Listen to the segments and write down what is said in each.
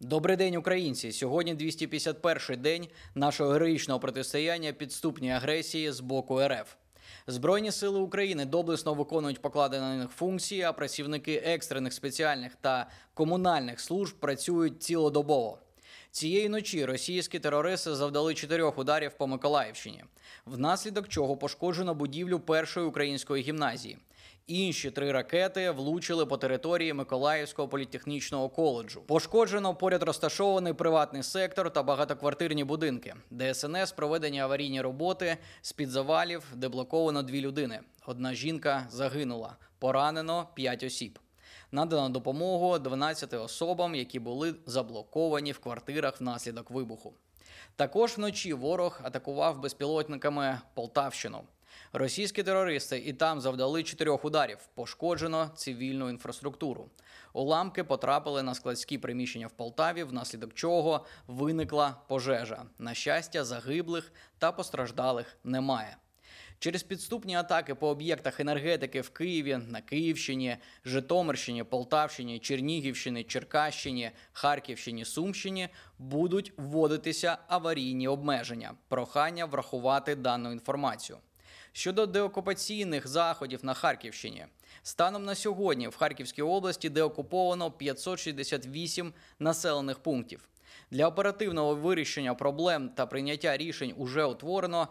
Добрий день, українці! Сьогодні 251-й день нашого героїчного протистояння підступній агресії з боку РФ. Збройні сили України доблесно виконують покладені на них функції, а працівники екстрених спеціальних та комунальних служб працюють цілодобово. Цієї ночі російські терористи завдали 4 ударів по Миколаївщині, внаслідок чого пошкоджено будівлю першої української гімназії. Інші 3 ракети влучили по території Миколаївського політехнічного коледжу. Пошкоджено поряд розташований приватний сектор та багатоквартирні будинки. ДСНС проведені аварійні роботи, з-під завалів деблоковано 2 людини. Одна жінка загинула, поранено 5 осіб. Надано допомогу 12 особам, які були заблоковані в квартирах внаслідок вибуху. Також вночі ворог атакував безпілотниками Полтавщину. Російські терористи і там завдали 4 ударів. Пошкоджено цивільну інфраструктуру. Уламки потрапили на складські приміщення в Полтаві, внаслідок чого виникла пожежа. На щастя, загиблих та постраждалих немає. Через підступні атаки по об'єктах енергетики в Києві, на Київщині, Житомирщині, Полтавщині, Чернігівщині, Черкащині, Харківщині, Сумщині будуть вводитися аварійні обмеження. Прохання врахувати дану інформацію. Щодо деокупаційних заходів на Харківщині. Станом на сьогодні в Харківській області деокуповано 568 населених пунктів. Для оперативного вирішення проблем та прийняття рішень уже утворено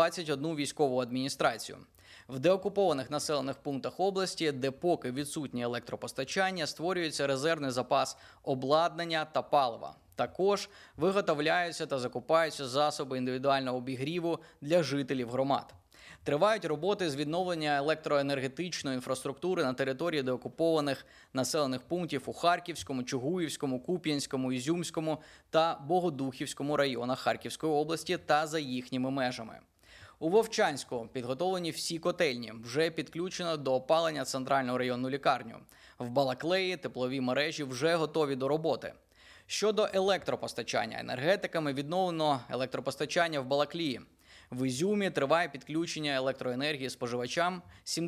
21 військову адміністрацію. В деокупованих населених пунктах області, де поки відсутнє електропостачання, створюється резервний запас обладнання та палива. Також виготовляються та закупаються засоби індивідуального обігріву для жителів громад. Тривають роботи з відновлення електроенергетичної інфраструктури на території деокупованих населених пунктів у Харківському, Чугуївському, Куп'янському, Ізюмському та Богодухівському районах Харківської області та за їхніми межами. У Вовчанську підготовлені всі котельні, вже підключено до опалення центральну районну лікарню. В Балаклеї теплові мережі вже готові до роботи. Щодо електропостачання, енергетиками відновлено електропостачання в Балаклії. В Ізюмі триває підключення електроенергії споживачам,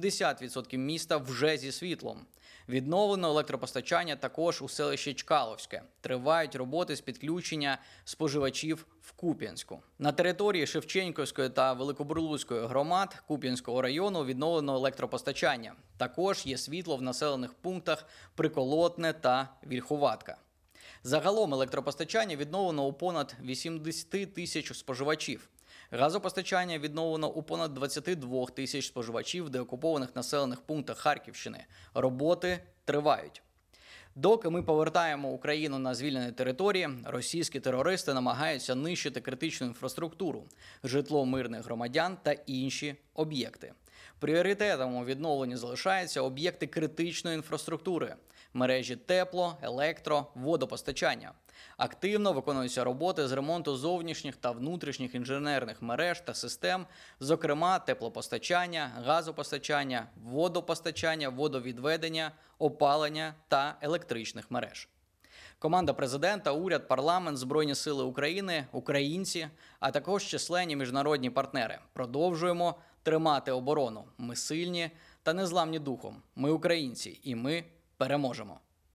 70% міста вже зі світлом. Відновлено електропостачання також у селищі Чкаловське. Тривають роботи з підключення споживачів в Куп'янську. На території Шевченківської та Великобурлуцької громад Куп'янського району відновлено електропостачання. Також є світло в населених пунктах Приколотне та Вільхуватка. Загалом електропостачання відновлено у понад 80 тисяч споживачів. Газопостачання відновлено у понад 22 тисяч споживачів в деокупованих населених пунктах Харківщини. Роботи тривають. Доки ми повертаємо Україну на звільнені території, російські терористи намагаються нищити критичну інфраструктуру, житло мирних громадян та інші об'єкти. Пріоритетом у відновленні залишаються об'єкти критичної інфраструктури – мережі тепло, електро, водопостачання. Активно виконуються роботи з ремонту зовнішніх та внутрішніх інженерних мереж та систем, зокрема теплопостачання, газопостачання, водопостачання, водовідведення, опалення та електричних мереж. Команда президента, уряд, парламент, Збройні сили України, українці, а також численні міжнародні партнери. Продовжуємо тримати оборону. Ми сильні та незламні духом. Ми українці і ми переможемо.